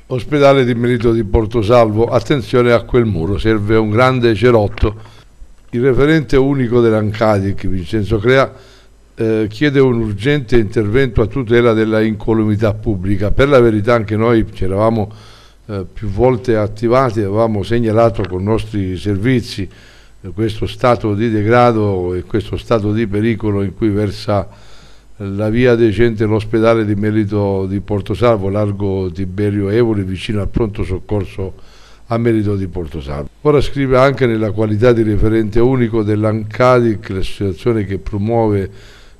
Ospedale di Merito di Portosalvo, attenzione a quel muro, serve un grande cerotto. Il referente unico dell'ANCADIC, Vincenzo Crea, chiede un urgente intervento a tutela della incolumità pubblica. Per la verità anche noi ci eravamo più volte attivati, avevamo segnalato con i nostri servizi questo stato di degrado e questo stato di pericolo in cui versa la via decente l'ospedale di Merito di Portosalvo, largo Tiberio Evoli, vicino al pronto soccorso a Merito di Portosalvo. Ora scrive anche nella qualità di referente unico dell'ANCADIC, l'associazione che promuove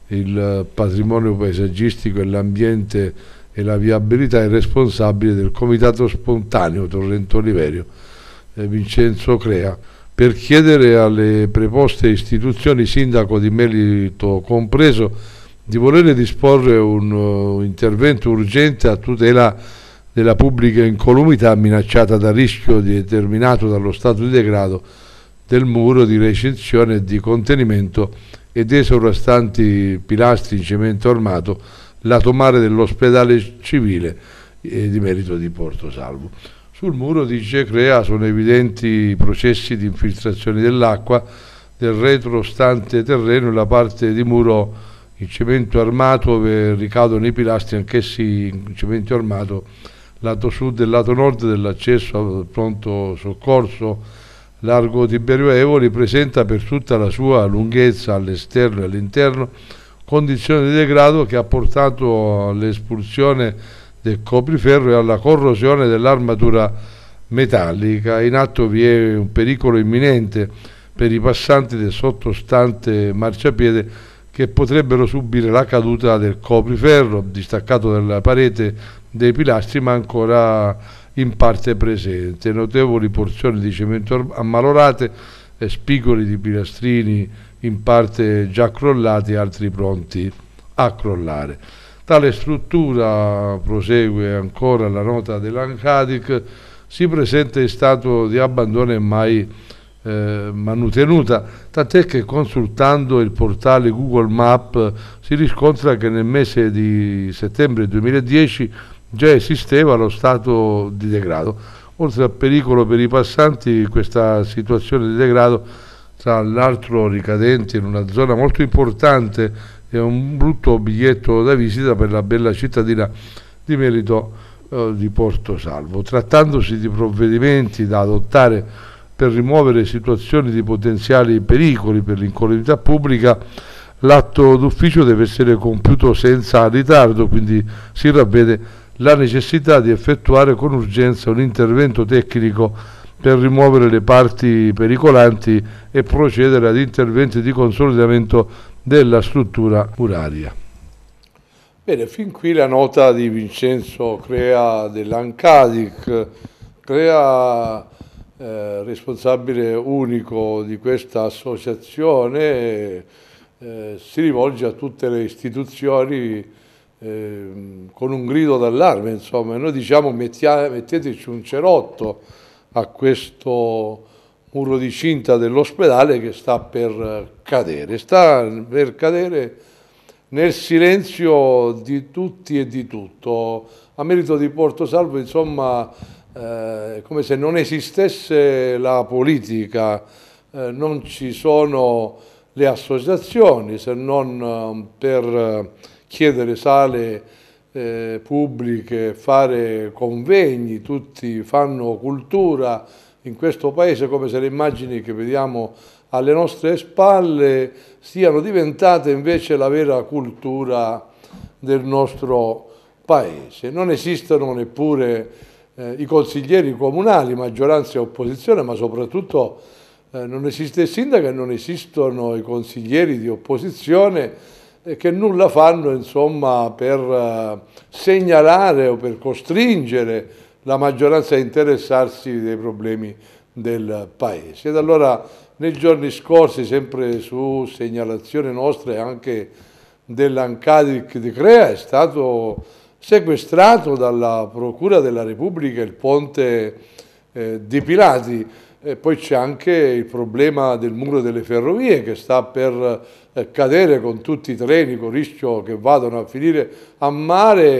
il patrimonio paesaggistico e l'ambiente e la viabilità, è responsabile del Comitato Spontaneo Torrento Oliverio, Vincenzo Crea, per chiedere alle preposte istituzioni, sindaco di Merito compreso, di volere disporre un intervento urgente a tutela della pubblica incolumità minacciata da rischio determinato dallo stato di degrado del muro di recinzione e di contenimento e dei sovrastanti pilastri in cemento armato lato mare dell'ospedale civile di Merito di Portosalvo. Sul muro, dice Crea, sono evidenti processi di infiltrazione dell'acqua del retrostante terreno e la parte di muro in cemento armato dove ricadono i pilastri, anch'essi in cemento armato, lato sud e lato nord dell'accesso al pronto soccorso largo Tiberio Evoli, presenta per tutta la sua lunghezza all'esterno e all'interno condizioni di degrado che ha portato all'espulsione del copriferro e alla corrosione dell'armatura metallica. In atto vi è un pericolo imminente per i passanti del sottostante marciapiede che potrebbero subire la caduta del copriferro distaccato dalla parete dei pilastri ma ancora in parte presente, notevoli porzioni di cemento ammalorate e spigoli di pilastrini in parte già crollati e altri pronti a crollare. Tale struttura, prosegue ancora la nota dell'ANCADIC, si presenta in stato di abbandono e mai manutenuta, tant'è che consultando il portale Google Maps si riscontra che nel mese di settembre 2010 già esisteva lo stato di degrado. Oltre al pericolo per i passanti, questa situazione di degrado, tra l'altro ricadente in una zona molto importante, è un brutto biglietto da visita per la bella cittadina di Merito di Portosalvo. Trattandosi di provvedimenti da adottare per rimuovere situazioni di potenziali pericoli per l'incolumità pubblica, l'atto d'ufficio deve essere compiuto senza ritardo, quindi si ravvede la necessità di effettuare con urgenza un intervento tecnico per rimuovere le parti pericolanti e procedere ad interventi di consolidamento della struttura muraria. Bene, fin qui la nota di Vincenzo Crea dell'ANCADIC. Crea, responsabile unico di questa associazione, si rivolge a tutte le istituzioni con un grido d'allarme, insomma. Noi diciamo metteteci un cerotto a questo muro di cinta dell'ospedale che sta per cadere nel silenzio di tutti e di tutto. A Merito di Portosalvo, insomma, come se non esistesse la politica, non ci sono le associazioni se non per chiedere sale pubbliche, fare convegni, tutti fanno cultura in questo paese, come se le immagini che vediamo alle nostre spalle siano diventate invece la vera cultura del nostro paese. Non esistono neppure i consiglieri comunali, maggioranza e opposizione, ma soprattutto non esiste il sindaco e non esistono i consiglieri di opposizione che nulla fanno, insomma, per segnalare o per costringere la maggioranza a interessarsi dei problemi del paese. Ed allora nei giorni scorsi, sempre su segnalazione nostra e anche dell'ANCADIC di Crea, è stato sequestrato dalla Procura della Repubblica il ponte di Pilati. E poi c'è anche il problema del muro delle ferrovie che sta per cadere con tutti i treni, con il rischio che vadano a finire a mare,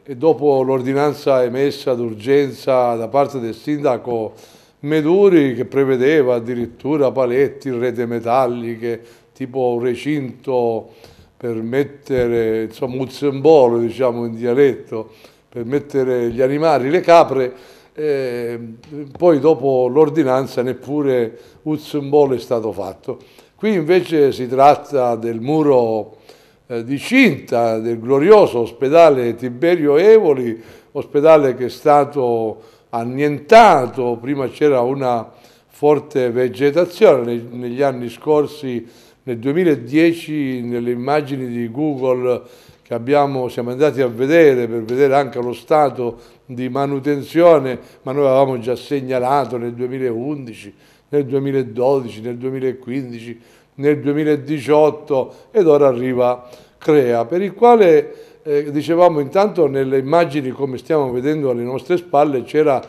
e dopo l'ordinanza emessa d'urgenza da parte del sindaco Meduri, che prevedeva addirittura paletti, rete metalliche, tipo un recinto per mettere, insomma, un simbolo, diciamo in dialetto, per mettere gli animali, le capre, poi dopo l'ordinanza neppure un simbolo è stato fatto. Qui invece si tratta del muro di cinta del glorioso ospedale Tiberio Evoli, ospedale che è stato annientato. Prima c'era una forte vegetazione, negli anni scorsi, nel 2010, nelle immagini di Google che siamo andati a vedere per vedere anche lo stato di manutenzione, ma noi avevamo già segnalato nel 2011, nel 2012, nel 2015, nel 2018 ed ora arriva Crea, per il quale dicevamo intanto nelle immagini, come stiamo vedendo alle nostre spalle,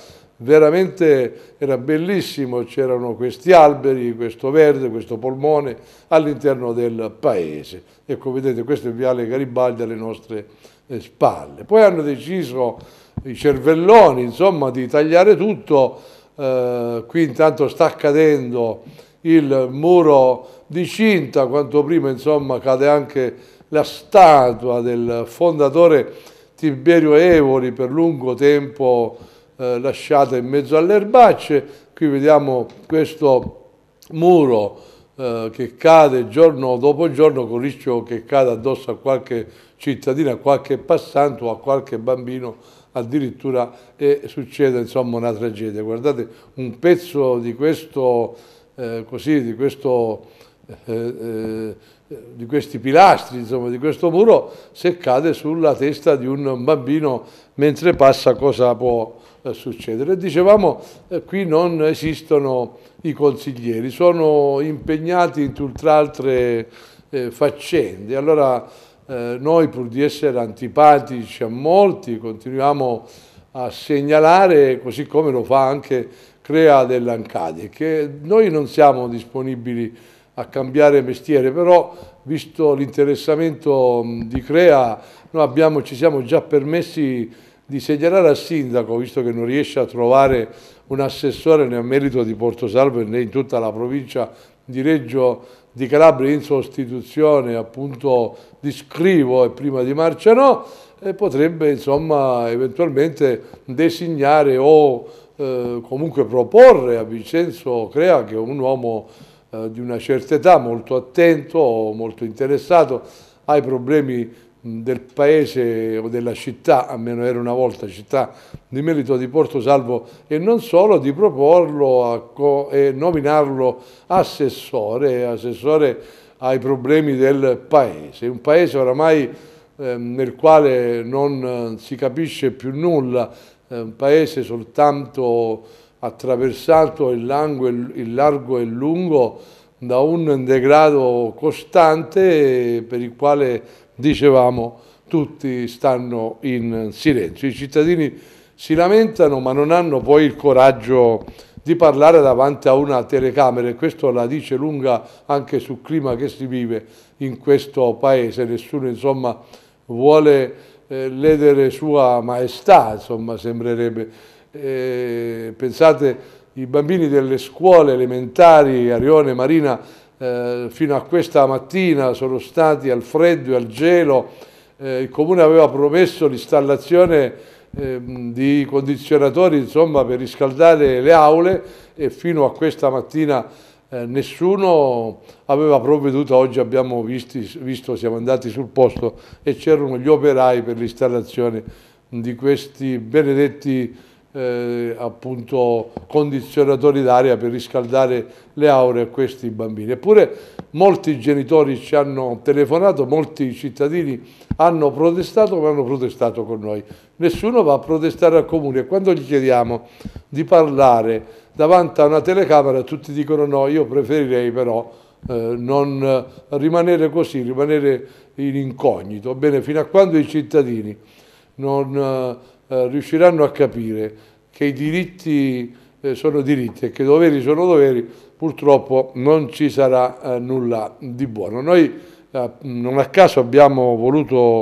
era bellissimo, c'erano questi alberi, questo verde, questo polmone all'interno del paese. Ecco, vedete, questo è Viale Garibaldi alle nostre spalle. Poi hanno deciso i cervelloni, insomma, di tagliare tutto. Qui intanto sta cadendo il muro di cinta, quanto prima, insomma, cade anche la statua del fondatore Tiberio Evoli, per lungo tempo lasciata in mezzo alle erbacce. Qui vediamo questo muro che cade giorno dopo giorno, con il rischio che cada addosso a qualche cittadino, a qualche passante o a qualche bambino addirittura, e succede insomma una tragedia. Guardate un pezzo di questo, di questi pilastri, insomma, di questo muro, se cade sulla testa di un bambino mentre passa, cosa può succedere? Dicevamo, qui non esistono i consiglieri, sono impegnati in tutt'altre faccende. Allora noi, pur di essere antipatici a molti, continuiamo a segnalare, così come lo fa anche Crea dell'Ancadi, che noi non siamo disponibili a cambiare mestiere, però visto l'interessamento di Crea, noi ci siamo già permessi di segnalare al sindaco, visto che non riesce a trovare un assessore né a merito di Portosalvo né in tutta la provincia di Reggio di Calabria in sostituzione appunto di Scrivo e prima di Marcianò, potrebbe insomma eventualmente designare o comunque proporre a Vincenzo Crea, che è un uomo di una certa età, molto attento, molto interessato ai problemi del paese o della città, almeno era una volta città di merito di Portosalvo, e non solo, di proporlo e nominarlo assessore ai problemi del paese. Un paese oramai nel quale non si capisce più nulla, un paese soltanto attraversato in largo e in lungo da un degrado costante, per il quale, dicevamo, tutti stanno in silenzio. I cittadini si lamentano, ma non hanno poi il coraggio di parlare davanti a una telecamera, e questo la dice lunga anche sul clima che si vive in questo paese. Nessuno, insomma, vuole ledere Sua Maestà, insomma, sembrerebbe. Pensate, i bambini delle scuole elementari Arione e Marina fino a questa mattina sono stati al freddo e al gelo. Il Comune aveva promesso l'installazione di condizionatori, insomma, per riscaldare le aule, e fino a questa mattina nessuno aveva provveduto. Oggi abbiamo visto, siamo andati sul posto e c'erano gli operai per l'installazione di questi benedetti appunto condizionatori d'aria per riscaldare le aule a questi bambini. Eppure molti genitori ci hanno telefonato, molti cittadini hanno protestato, ma hanno protestato con noi. Nessuno va a protestare al Comune, e quando gli chiediamo di parlare davanti a una telecamera tutti dicono no, io preferirei però non rimanere così, rimanere in incognito. Bene, fino a quando i cittadini non riusciranno a capire che i diritti sono diritti e che i doveri sono doveri, purtroppo non ci sarà nulla di buono. Noi non a caso abbiamo voluto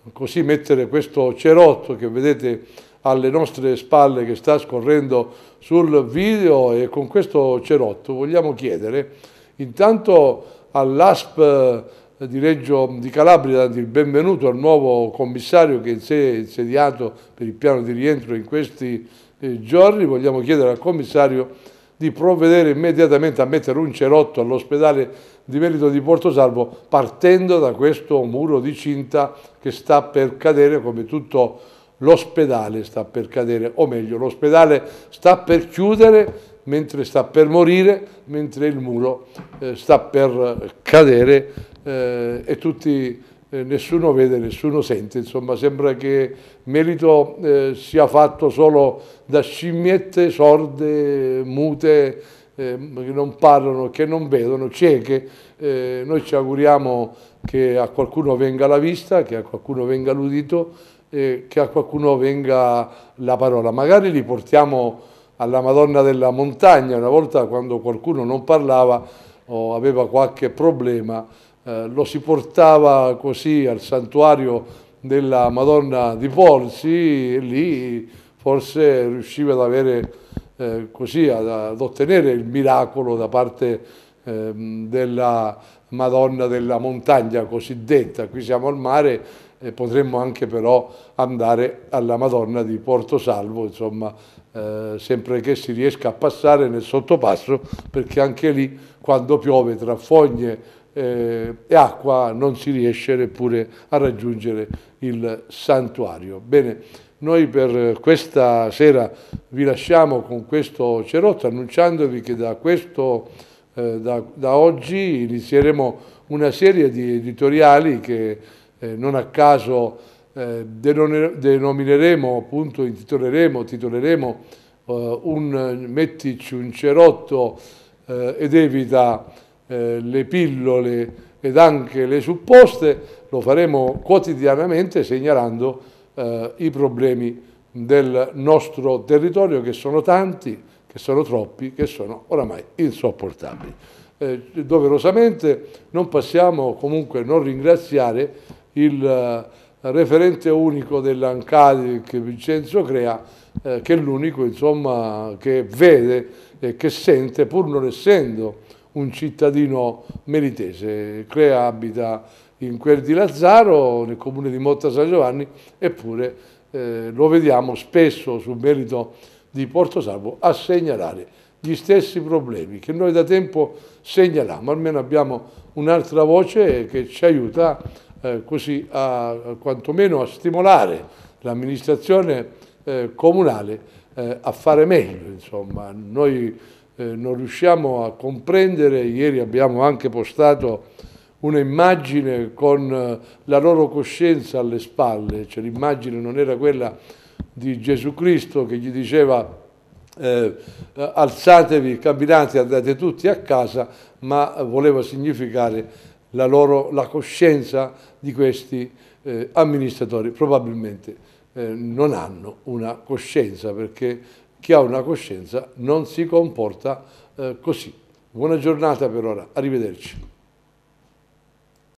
così mettere questo cerotto che vedete alle nostre spalle che sta scorrendo sul video, e con questo cerotto vogliamo chiedere intanto all'ASP di Reggio di Calabria il benvenuto al nuovo commissario che si è insediato per il piano di rientro in questi giorni. Vogliamo chiedere al commissario di provvedere immediatamente a mettere un cerotto all'ospedale di Melito di Portosalvo, partendo da questo muro di cinta che sta per cadere, come tutto l'ospedale sta per cadere, o meglio l'ospedale sta per chiudere mentre sta per morire, mentre il muro sta per cadere e tutti, nessuno vede, nessuno sente. Insomma, sembra che Melito sia fatto solo da scimmiette sorde, mute, che non parlano, che non vedono, cieche. Noi ci auguriamo che a qualcuno venga la vista, che a qualcuno venga l'udito, che a qualcuno venga la parola. Magari li portiamo alla Madonna della Montagna. Una volta, quando qualcuno non parlava o aveva qualche problema, lo si portava così al santuario della Madonna di Polsi, e lì forse riusciva ad avere così ad ottenere il miracolo da parte della Madonna della Montagna cosiddetta. Qui siamo al mare, potremmo anche però andare alla Madonna di Portosalvo, insomma, sempre che si riesca a passare nel sottopasso, perché anche lì quando piove tra fogne e acqua non si riesce neppure a raggiungere il santuario. Bene, noi per questa sera vi lasciamo con questo cerotto, annunciandovi che da oggi inizieremo una serie di editoriali che non a caso denomineremo, appunto titoleremo mettici un cerotto ed evita le pillole ed anche le supposte. Lo faremo quotidianamente segnalando i problemi del nostro territorio, che sono tanti, che sono troppi, che sono oramai insopportabili. Doverosamente non possiamo comunque non ringraziare il referente unico dell'ANCADIC, Vincenzo Crea, che è l'unico, insomma, che vede e che sente, pur non essendo un cittadino melitese. Crea abita in quel di Lazzaro, nel comune di Motta San Giovanni, eppure lo vediamo spesso sul Melito di Portosalvo a segnalare gli stessi problemi che noi da tempo segnaliamo. Almeno abbiamo un'altra voce che ci aiuta così quantomeno a stimolare l'amministrazione comunale a fare meglio. Insomma, noi non riusciamo a comprendere. Ieri abbiamo anche postato un'immagine con la loro coscienza alle spalle, cioè l'immagine non era quella di Gesù Cristo che gli diceva alzatevi, camminate, andate tutti a casa, ma voleva significare la coscienza di questi amministratori. Probabilmente non hanno una coscienza, perché chi ha una coscienza non si comporta così. Buona giornata per ora, arrivederci.